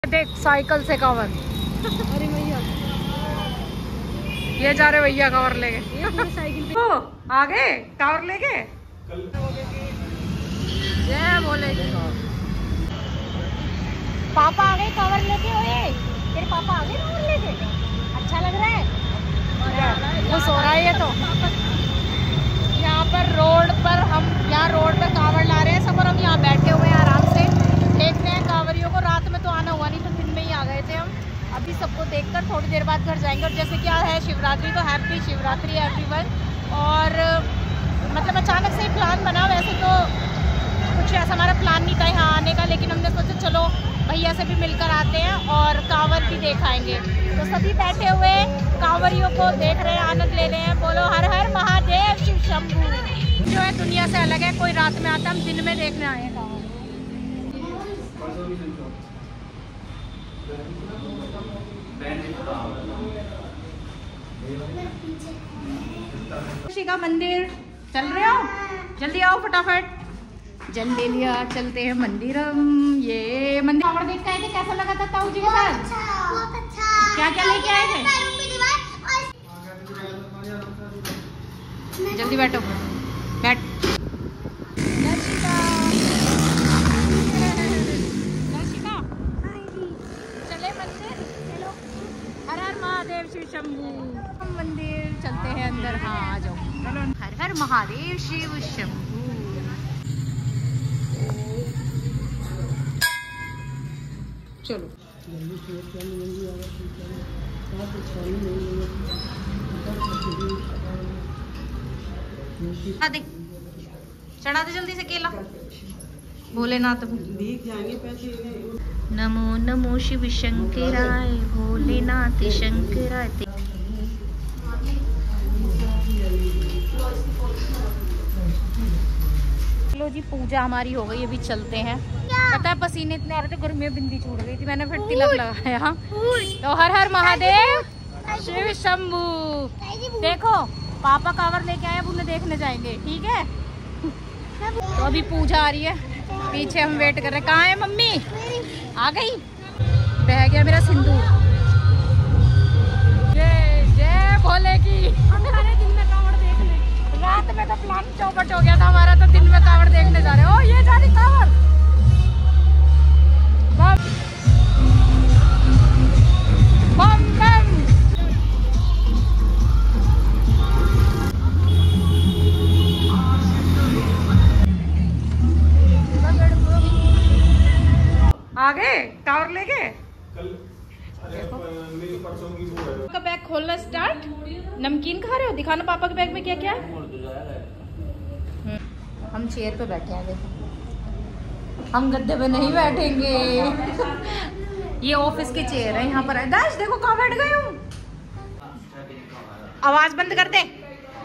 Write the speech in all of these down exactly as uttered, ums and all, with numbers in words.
देख साइकिल से कवर। अरे भैया ये जा रहे भैया कवर लेके। साइकिल पे ओ, आ गए कवर लेके। जय बोले पापा आ गए कवर लेके। ओए तेरे पापा आ गए कवर लेके। अच्छा लग रहा है। खुश हो रहा है ये तो। यहाँ पर रोड पर हम यहाँ रोड पर कावड़ ला रहे हैं सब और हम यहाँ बैठे हुए हैं आराम से देख रहे हैं कांवरियों को। रात में तो आना हुआ नहीं तो दिन में ही आ गए थे हम। अभी सबको देखकर थोड़ी देर बाद घर जाएंगे। और जैसे क्या है शिवरात्रि तो हैप्पी शिवरात्रि एवरीवन। और मतलब अचानक से ही प्लान बना। वैसे तो कुछ ऐसा हमारा प्लान नहीं था यहाँ आने का, लेकिन हमने सोचा चलो भैया से भी मिलकर आते हैं और कांवर भी देख आएंगे। तो सभी बैठे हुए कांवरियों को देख रहे हैं, आनंद ले रहे हैं। बोलो हर हर महादेव शिव शंभू। जो है दुनिया से अलग है। कोई रात में आता, हम दिन में देखने आए हैं कांवर। शिव का मंदिर चल रहे हो, जल्दी आओ फटाफट। जल ले लिया, चलते हैं मंदिर। ये मंदिर कांवड़ देख के आए थे, कैसा लगा था ताऊ जी के साथ? बहुत अच्छा। क्या क्या लेके आए थे? जल्दी बैठो, बैठ। चले मंदिर, चलो हर हर महादेव शिव शंभू। मंदिर चलते हैं अंदर। हाँ आ जाओ, चलो। हर हर महादेव शिव शंभू। चलो दे, चढ़ा दे जल्दी से केला। भोलेनाथ नमो नमो शिव शंकराय भोलेनाथ शंकराय। चलो जी पूजा हमारी हो गई, अभी चलते हैं। पता है पसीने इतने आ रहे थे, घर में बिंदी छूट गई थी, मैंने फिर तिलक लगाया। तो हर हर महादेव शिव शंभू। देखो पापा कांवर लेके आए, अब उन्हें देखने जाएंगे, ठीक है। तो अभी पूजा आ रही है, पीछे हम वेट कर रहे हैं। कहाँ है मम्मी? आ गई। बह गया मेरा सिंदूर। जय जय भोले की। हम जा रहे दिन में कांवड़ देखने। रात में तो प्लान चौपट हो गया था हमारा, तो दिन में कांवड़ देखने जा रहे हो। ये जा रही कांवड़। बम बम बम। आ गए कांवड़ लेके। का बैग खोलना स्टार्ट। नमकीन खा रहे हो? दिखाना पापा के बैग में क्या क्या है। हम चेयर पे बैठे हैं, देखो हम गद्दे पे नहीं बैठेंगे। ये ऑफिस की चेयर है यहाँ पर। दाश देखो कहाँ बैठ गए हूँ। आवाज बंद कर दे।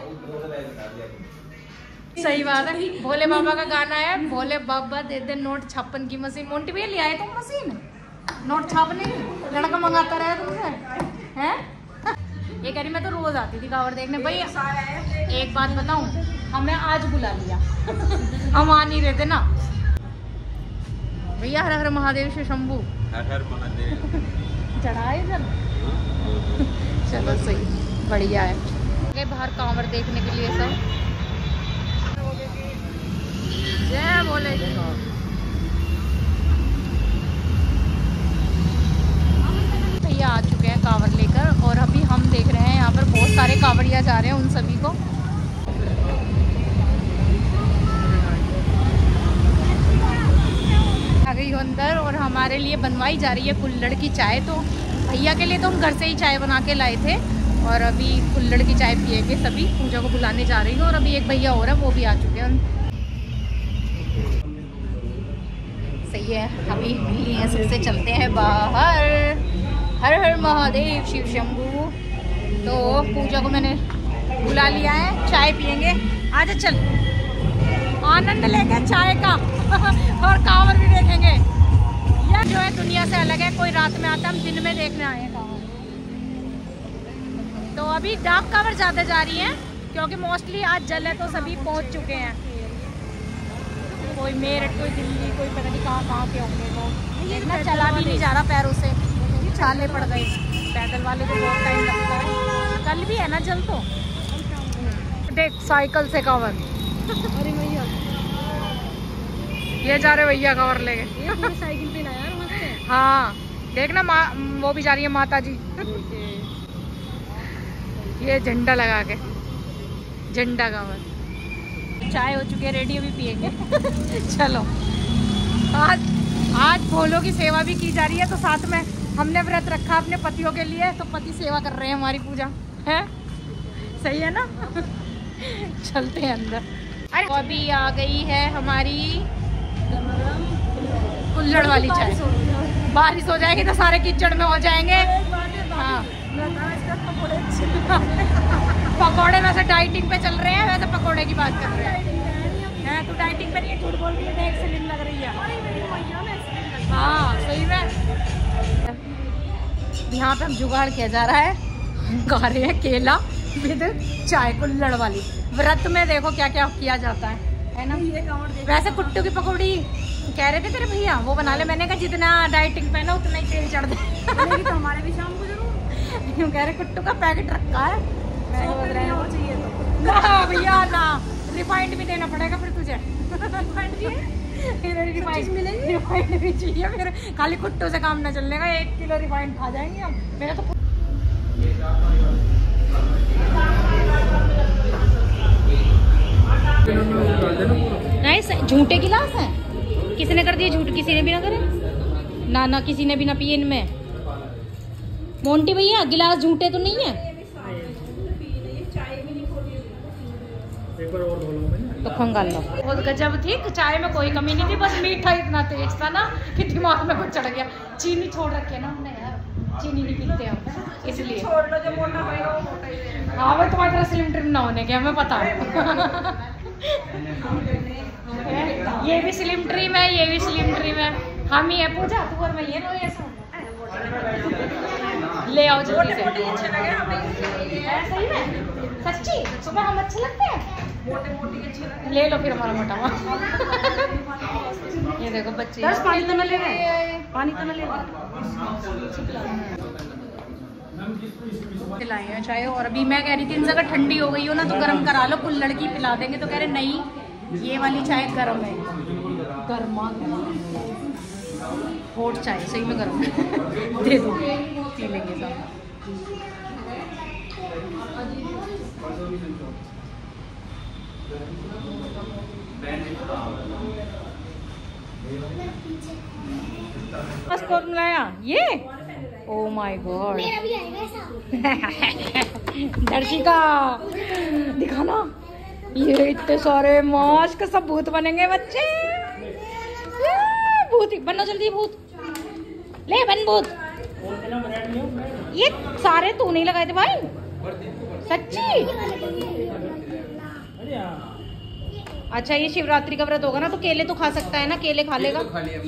सही बात है। भोले बाबा का गाना है, भोले बाबा दे दे नोट छापन की मशीन। मोंटी भैया ले आए तुम मशीन नोट छापने? लड़का मंगाता रहा तुमसे हैं? ये कह रही मैं तो रोज आती थी कांवड़ देखने। भाई एक बात बताऊं, हमें आज बुला लिया। हम आ नहीं रहे थे ना भैया। हर हर महादेव शिव शंभू। हर हर महादेव। चढ़ाए जब। चलो सही, बढ़िया है। बाहर कांवड़ देखने के लिए सब। जय बोले भैया आ चुके हैं कांवड़ लेकर। और अभी हम देख रहे हैं यहाँ पर बहुत सारे कांवड़िया जा रहे हैं, उन सभी को। आ गई हो अंदर और हमारे लिए बनवाई जा रही है कुल्हड़ की चाय। तो भैया के लिए तो हम घर से ही चाय बना के लाए थे और अभी कुल्हड़ की चाय पिएंगे सभी। पूजा को बुलाने जा रही हूँ और अभी एक भैया और है, वो भी आ चुके हैं। सही है, अभी मिली हैं सबसे, चलते हैं बाहर। हर हर महादेव शिव शंभू। तो पूजा को मैंने बुला लिया है, चाय पियेंगे। आजा चल, आनंद लेंगे चाय का। और कांवर भी देखेंगे। यह जो है दुनिया से अलग है। कोई रात में आता, हम दिन में देखने आए हैं कांवर। तो अभी डाक कांवर ज़्यादा जा रही है क्योंकि मोस्टली आज जल है तो सभी पहुंच चुके हैं। कोई मेरठ, कोई दिल्ली, कोई पता नहीं कहाँ कहाँ के होंगे। वो देखना चला भी नहीं जा रहा पैरों से, छाले पड़ गए। पैदल वाले को बहुत टाइम लगता है। कल भी है ना जल तो देख साइकिल से कवर। अरे भैया ये जा रहे भैया कवर लेके। ये पूरी साइकिल पे ना यार मस्त है। हाँ देखना माँ वो भी जा रही है माता जी। ये झंडा लगा के झंडा कवर। चाय हो चुकी है रेडी, अभी पियेंगे। चलो आज आज भोलों की सेवा भी की जा रही है, तो साथ में हमने व्रत रखा अपने पतियों के लिए, तो पति सेवा कर रहे हैं हमारी पूजा है। सही है ना। चलते हैं अंदर। अरे तो अभी आ गई है हमारी कुल्हड़ वाली चाय। बारिश हो जाएगी तो सारे कीचड़ में हो जाएंगे। हाँ पकौड़े वैसे डाइटिंग पे चल रहे हैं, वैसे पकौड़े की बात कर रहे हैं। तू डाइटिंग पे नहीं है, झूठ बोल रही है, देख स्लिम लग रही है। हाँ सही में। यहाँ पे हम जुगाड़ किया जा रहा है, गा रहे हैं केला विद चाय कुल्हड़ वाली। व्रत में देखो क्या क्या किया जाता है, है ना। वैसे कुट्टू की पकौड़ी कह रहे थे तेरे भैया वो बना ले, मैंने कहा जितना डाइटिंग पे ना उतना ही तेल चढ़ दे। तो हमारे भी शाम को जरूर यूँ कह रहे कुट्टू का पैकेट रखा है। चाहिए तो ना भैया ना, रिफाइंड भी देना पड़ेगा फिर तुझे। रिफाइंड रिफाइंड भी चाहिए फिर, खाली कुट्टू से काम ना चलने का। एक किलो रिफाइंड खा जाएंगे हम। मेरा तो नहीं झूठे गिलास हैं, किसी ने कर दिए झूठ, किसी ने भी ना करे ना ना, किसी ने भी ना पिए इनमें। मोंटी भैया गिलास झूठे तो नहीं है। तो खंगाल लो। बहुत गजब थी, चाय में कोई कमी नहीं थी, बस मीठा इतना तेज था ना कि दिमाग में कुछ चढ़ गया। चीनी छोड़ रखी है ना हमने यार, चीनी नहीं पीते हम इसलिए। छोड़ लो, जो मोटा होगा वो मोटा ही रहेगा। हाँ भाई तुम्हारी तरह स्लिम ट्रिम ना होने के हमें पता है। ये भी स्लिम ट्रिम है, ये भी स्लिम ट्रिम है। हम ही है पूजा, तू और मैं ये ना ऐसा ले आओ जल्दी से। अच्छे लगे हमें सही में, सच्ची सुबह हम अच्छे लगते हैं। मोटे मोटी अच्छे लगते, ले लो फिर हमारा मोटा हुआ। ये देखो बच्चे पानी तो न ले रहे, पानी तो न ले रहे। पिलाई है चाय। और अभी मैं कह रही थी इनसे अगर ठंडी हो गई हो ना तो गर्म करा लो, कुल्हड़ की पिला देंगे। तो कह रहे नहीं ये वाली चाय गर्म है, गर्मा हॉट चाय सही में गर्म है। दे दो पी लेंगे सब। बस कौन लाया ये? ओ माय गॉड, दर्शिका दिखाना। ये इतने सारे मास्क, सब भूत बनेंगे बच्चे। भूत बनना जल्दी, भूत ले बन भूत। ये सारे तू नहीं लगाए थे भाई सच्ची? अच्छा ये शिवरात्रि का व्रत होगा ना, तो केले तो खा सकता है ना, केले खा लेगा।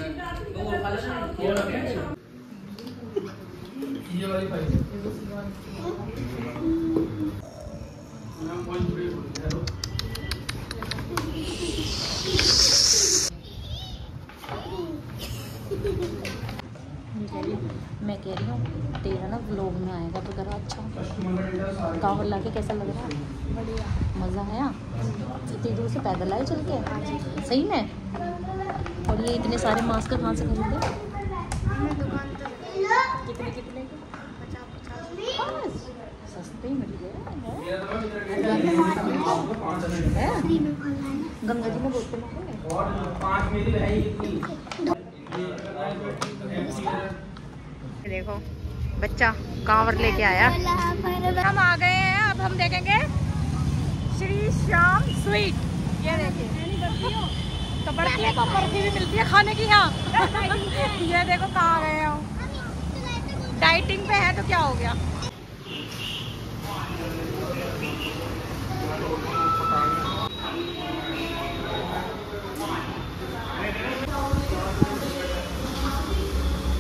मैं कह रही हूँ तेरा ना व्लॉग में आएगा तो जरा अच्छा कांवड़ लाके कैसा लग रहा है? बढ़िया, मज़ा आया। इतनी दूर से पैदल आए चल के सही में। और ये इतने सारे मास्क कहाँ से खरीदे? कितने कितने सस्ते मिल गए। गंगा जी में बोलते देखो बच्चा कांवर लेके आया। हम आ गए हैं, अब हम देखेंगे श्री श्याम स्वीट। ये देखिए तो बर्फी तो बर्फी भी मिलती है खाने की यहाँ। ये देखो कहाँ आ गए हम, डाइटिंग पे है तो क्या हो गया।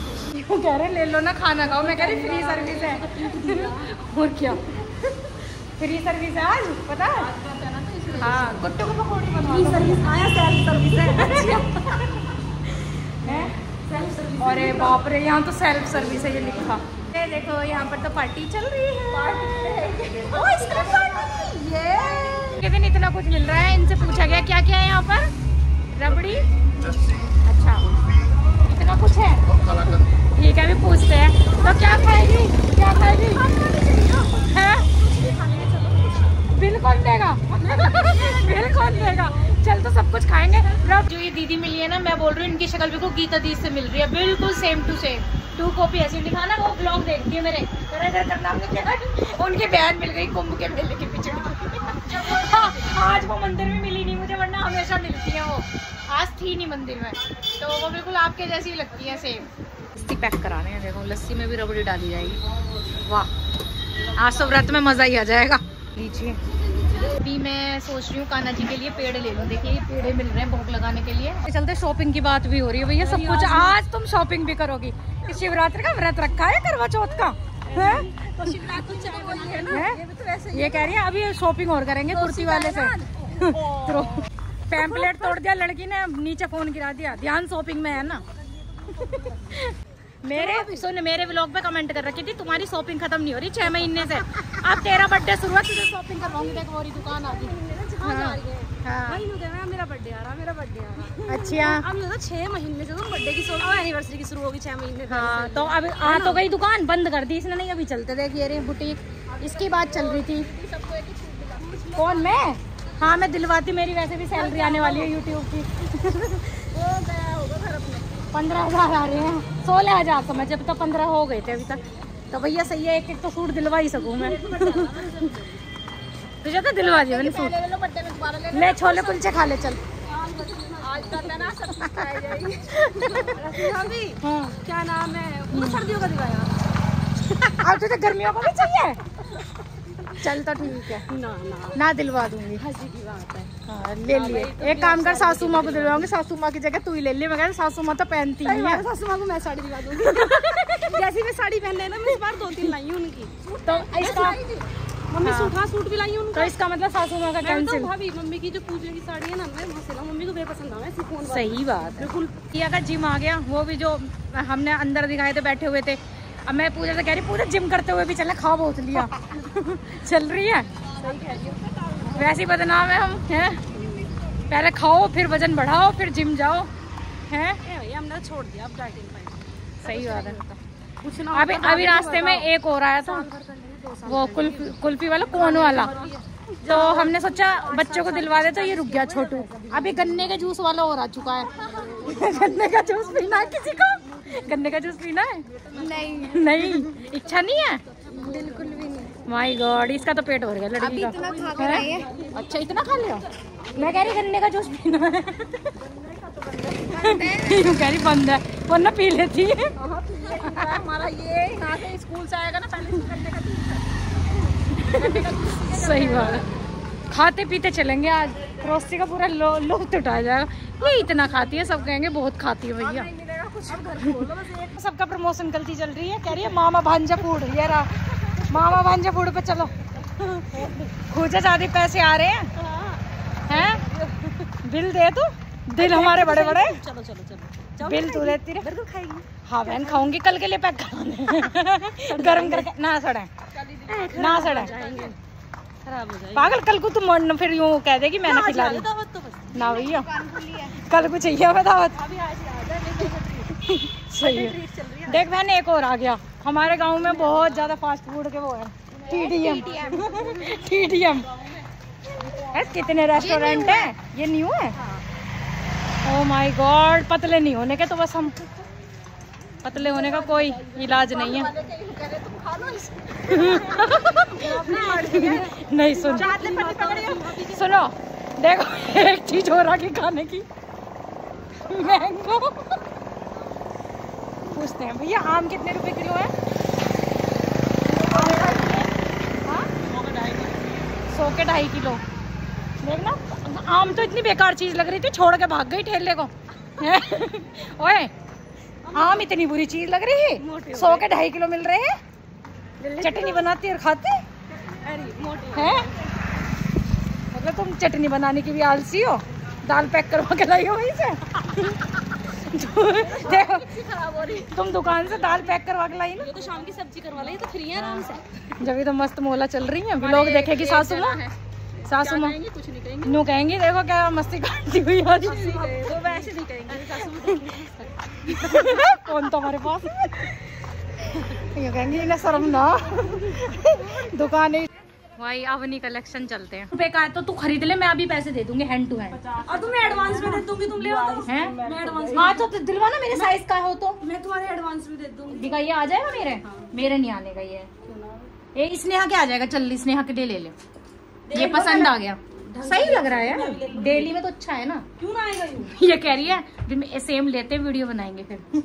कह रहे ले लो ना खाना खाओ, मैं कह रही फ्री सर्विस है। और क्या फ्री सर्विस है आज, पता है? हाँ, गुट्टू को पकौड़ी बनवा दो। सर्विस आया, सेल्फ सर्विस है। Self service. अरे बाप रे, यहाँ तो सेल्फ सर्विस है ये लिखा। ये देखो यहाँ पर तो पार्टी चल रही है। ओ इसका पार्टी ये के दिन इतना कुछ मिल रहा है। इनसे पूछा गया क्या क्या है यहाँ पर? रबड़ी, अच्छा इतना कुछ है, ठीक है। अभी पूछते हैं तो क्या खाएगी, क्या खाएगी? है बिल कौन देगा? बिल कौन देगा? चल तो सब कुछ खाएंगे। रब जो ये दीदी मिली है ना, मैं बोल रही हूँ इनकी शक्ल बिल्कुल गीता दी से मिल रही है, बिल्कुल same to same. Two copy ऐसी दिखाना, वो ब्लॉग देखती है मेरे, उनकी बहन मिल गई कुंभ के मेले के पीछे। हाँ, आज वो मंदिर में मिली नहीं मुझे, वरना हमेशा मिलती है वो। आज थी नहीं मंदिर में, तो वो बिल्कुल आपके जैसी लगती है सेम। लस्सी पैक कराने हैं, देखो लस्सी में भी रबड़ी डाली जाएगी। वाह, आज तो व्रत में मजा ही आ जाएगा। लीजिए, अभी मैं सोच रही हूँ कान्हा जी के लिए पेड़ ले लूँ। देखिए ये पेड़े मिल रहे हैं भोग लगाने के लिए। चलते शॉपिंग की बात भी हो रही है भैया, सब कुछ आज तुम शॉपिंग भी करोगी। इस शिवरात्रि का व्रत रखा है, करवा चौथ का है? तो शिवरात्रि चाय बनी है ना, ये भी तो वैसे ये कह रही है अभी शॉपिंग और करेंगे कुर्ती वाले से। तो पैम्पलेट तोड़ दिया लड़की ने, नीचे फोन गिरा दिया, ध्यान शॉपिंग में है ना। मेरे सुन, मेरे व्लॉग पे कमेंट कर रखी थी तुम्हारी शॉपिंग खत्म नहीं हो रही छह महीने से। अब तेरा बर्थडे शुरू है, तुझे शॉपिंग करवाऊंगी। देखो वो दुकान आ गई। मेरा बर्थडे आ रहा, मेरा बर्थडे आ रहा। अच्छा, अब ये तो छह महीने से तो बर्थडे की शॉपिंग एनिवर्सरी की शुरू होगी, छह महीने। हाँ तो अब आ तो गई दुकान, बंद कर दी इसने। नहीं अभी चलते देखिए रे बुटीक, इसकी बात चल रही थी। कौन मैं? हाँ मैं दिलवाती, मेरी वैसे भी सैलरी आने वाली है यूट्यूब की। पंद्रह हजार आ रहे हैं, सोलह हजार समझ, जब तो पंद्रह हो गए थे अभी तक। तो भैया सही है, एक एक तो सूट दिलवा ही सकूँ मैं। तुझे तो दिलवा दिया मैंने सूट। ले छोले कुलचे खा ले चल। क्या नाम है, सर्दियों का दिवाया। अब तुझे गर्मियों को भी चाहिए? चल तो ठीक है, ना ना ना दिलवा दूंगी। हंसी की बात है। हाँ, ले लिए। एक काम कर, सासू माँ को दिलवाऊंगी, सासू माँ की जगह तू ही ले लिए। मैं कहती सासू माँ तो पहनती ही है। सासू माँ को मैं साड़ी दिलवा दूंगी। जैसी मैं साड़ी पहन लेना, मैं इस बार दो तीन लाई हूँ उनकी। तो इसका मम्मी सूट, हाँ सूट भी लाई हूँ। तो इसका मतलब सासू माँ का कैंसिल। भाभी मम्मी की जो पूजे की साड़ी है ना, मैं वहाँ से लाऊं, मम्मी को बेपसंद आ। सही बात बिल्कुल। का जिम आ गया, वो भी जो हमने अंदर दिखाए थे बैठे हुए थे। अब मैं पूजा से कह रही पूजा जिम करते हुए भी चले, खा बहुत लिया। चल रही है वैसी बदनाम है हम हैं। पहले खाओ फिर वजन बढ़ाओ फिर जिम जाओ हैं। हमने छोड़ दिया अब डाइटिंग पे। सही बात है। अभी अभी रास्ते में एक और आया था, वो कुल्फी कुल्फी वाला, कोन वाला। तो हमने सोचा बच्चों को दिलवा दे, तो ये रुक गया छोटू। अभी गन्ने के जूस वाला और आ चुका है। गन्ने का जूस पीना है किसी को? गन्ने का जूस पीना है? नहीं नहीं, इच्छा नहीं है बिल्कुल भी नहीं। माय गॉड, इसका तो पेट भर गया लड़की का। इतना खा कर आई है। अच्छा इतना खा लिया? मैं कह रही गन्ने का जूस पीना है। कह रही बंद है, वरना पी लेती है। हमारा ये यहाँ से स्कूल से आएगा ना, पहले गन्ने का जूस। सही बात है, खाते पीते चलेंगे आज। रोस्ती का पूरा लुत्फ उठाया जाएगा। ये इतना खाती है, सब कहेंगे बहुत खाती है भैया। सबका प्रमोशन गलती चल रही है, कह रही है मामा भांजा फूड। ये रहा मामा भांजा फूड पे चलो। खूजा ज्यादा पैसे आ रहे हैं हैं? बिल दे तू, दिल हमारे बड़े बड़े। चलो चलो चलो, बिल तू देती रहे। बिल्कुल खाएगी। हाँ बहन खाऊंगी, कल के लिए पैक कराने। गरम करके ना सड़े, ना सड़े, खराब हो जाएगी। पागल। कल को तुम फिर यूँ कह देगी मैंने खिला दी ना भैया। कल को चाहिए हमें दावत। सही है। देख बहन एक और आ गया। हमारे गांव में बहुत ज्यादा फास्ट फूड के वो है, टीडीएम। टीडीएम कितने रेस्टोरेंट है, ये न्यू है। ओह माय गॉड, पतले नहीं होने के तो बस हम, पतले होने का कोई इलाज नहीं है। नहीं सुन, सुनो देखो एक चीज हो रहा की खाने की, मैंगो। पूछते हैं भैया आम कितने रुपए किलो है? सौ के ढाई किलो। देखना आम तो इतनी बेकार चीज लग रही थी, छोड़ के भाग गई ठेले को। ओए आम इतनी बुरी चीज लग रही है, सौ के ढाई किलो मिल रहे हैं। चटनी बनाती और खाते है मतलब तुम चटनी बनाने की भी आलसी हो, दाल पैक करवा के लाई हो वहीं से। देखो खराब हो रही, तुम दुकान से दाल पैक करवा के लाई ना। ये तो शाम की सब्जी करवा ली, तो फ्री है आराम से। जब ये तो मस्त मोला चल रही है, लोग देखेगी सासू माँ, सासू माँ कुछ नहीं कहेंगे, नो कहेंगे देखो क्या मस्ती काटती हुई आज। वो वैसे नहीं कहेंगे सासू। कौन तो हमारे पास ये कहेंगे ना शर्म ना दुकान है भाई। अवनी कलेक्शन चलते हैं रुपए का है तो तू खरीद ले, मैं अभी पैसे दे दूंगी हैंड टू हैंड। और तुम्हें एडवांस में दे दूंगी, तुम ले आओ। हैं मैं एडवांस हाँ तो दिलवाना मेरे साइज का हो तो मैं तुम्हारे एडवांस में दे दूंगी। दिखा ये आ जाएगा मेरे हाँ। मेरे नहीं आने का ये ये स्नेहा के आ जाएगा। चल स्नेहा के लिए ले ले, ये पसंद आ गया, सही लग रहा है डेली में तो अच्छा है ना। क्यों ना आएगा ये कह रही है सेम लेते वीडियो बनाएंगे फिर।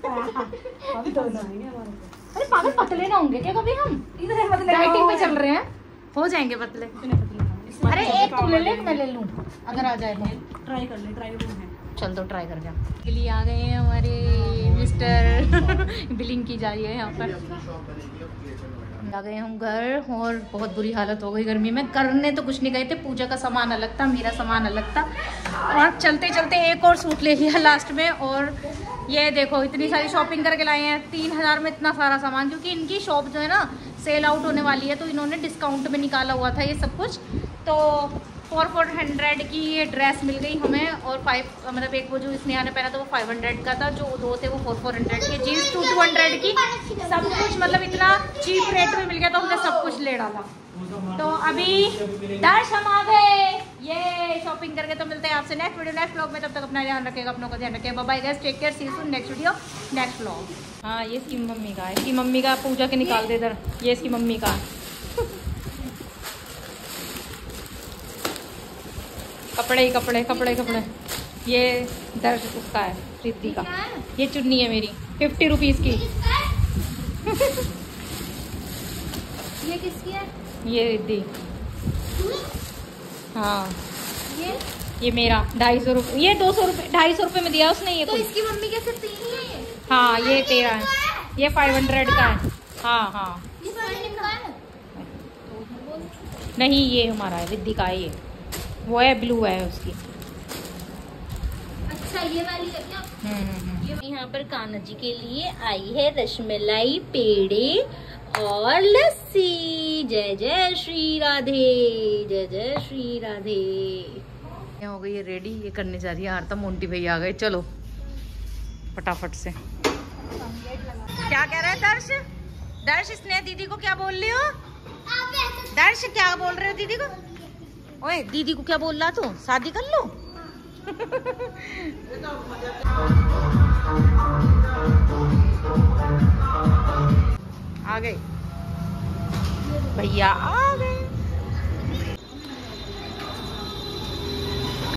अरे पागल पतले ना होंगे क्या कभी हम? डाइटिंग पे चल रहे हैं, हो जाएंगे पतले। अरे एक तू ले ले, मैं ले लूं अगर आ जाए तो। ट्राई कर ले, ट्राई है। चल तो ट्राई कर जा। बिल्ली आ गए हैं हमारे मिस्टर बिलिंग की जा रही है यहाँ पर। आ गए हम घर और बहुत बुरी हालत हो गई गर्मी में। करने तो कुछ नहीं गए थे, पूजा का सामान अलग था, मेरा सामान अलग था, और चलते चलते एक और सूट ले लिया लास्ट में। और ये देखो इतनी सारी शॉपिंग करके लाए हैं, तीन हजार में इतना सारा सामान, क्योंकि इनकी शॉप जो है ना सेल आउट होने वाली है, तो इन्होंने डिस्काउंट में निकाला हुआ था ये सब कुछ। तो फोर फोर हंड्रेड की ये ड्रेस मिल गई हमें, और फाइव मतलब एक वो जो स्नेहा ने पहना था वो फाइव हंड्रेड का था, जो दो थे वो फोर फोर हंड्रेड के, जीन्स टू टू हंड्रेड की, सब कुछ मतलब इतना चीप रेट में मिल गया, तो हमने सब कुछ ले डाला। तो अभी दर्श हम आ गए ये शॉपिंग करके। तो मिलते हैं आपसे नेक्स्ट वीडियो नेक्स्ट व्लॉग में, तब तक अपना ध्यान रखेगा, अपनों का ध्यान रखेगा। Bye guys, take care, see you soon, next video next vlog. हाँ ये इसकी मम्मी का है, इसकी मम्मी का पूजा के निकाल दे इधर, ये इसकी मम्मी का कपड़े ही कपड़े कपड़े कपड़े। ये दर्श उसका है, रिद्धि का। ये चुन्नी है मेरी फिफ्टी रुपीज की। ये किसकी है? ये रिद्धि। हाँ ये ये मेरा ढाई सौ रुपये, ये दो सौ रुपये ढाई सौ रुपये में दिया उसने ये। तो इसकी मम्मी के सिर्फ तीन ही है ये? हाँ ये तेरा है, ये फाइव हंड्रेड का है। हाँ हाँ ये फाइव का है? नहीं ये हमारा है, रिद्धि का है ये, वो है ब्लू है उसकी। अच्छा ये वाली है क्या? हम्म यहाँ पर कान्हा जी के लिए आई है रसमलाई, पेड़े और लस्सी। जय जय श्री राधे, जय जय श्री राधे। ये हो गई ये रेडी, ये करने जा रही है आरता। मोंटी भैया आ गए, चलो फटाफट से। क्या कह रहा है दर्श? दर्श स्नेहा दीदी को क्या बोल रही हो? दर्श क्या बोल रहे हो दीदी को? ओए दीदी को क्या बोल रहा तू? शादी कर लो। आ गए भैया, आ गए।